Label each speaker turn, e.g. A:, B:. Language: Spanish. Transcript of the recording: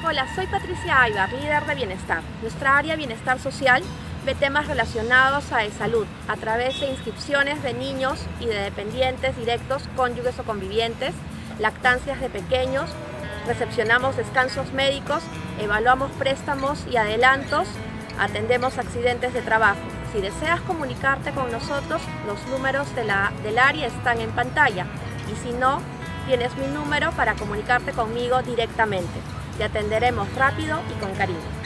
A: Hola, soy Patricia Aybar, líder de Bienestar. Nuestra área Bienestar Social ve temas relacionados a salud a través de inscripciones de niños y de dependientes directos, cónyuges o convivientes, lactancias de pequeños, recepcionamos descansos médicos, evaluamos préstamos y adelantos, atendemos accidentes de trabajo. Si deseas comunicarte con nosotros, los números del área están en pantalla y si no, tienes mi número para comunicarte conmigo directamente. Te atenderemos rápido y con cariño.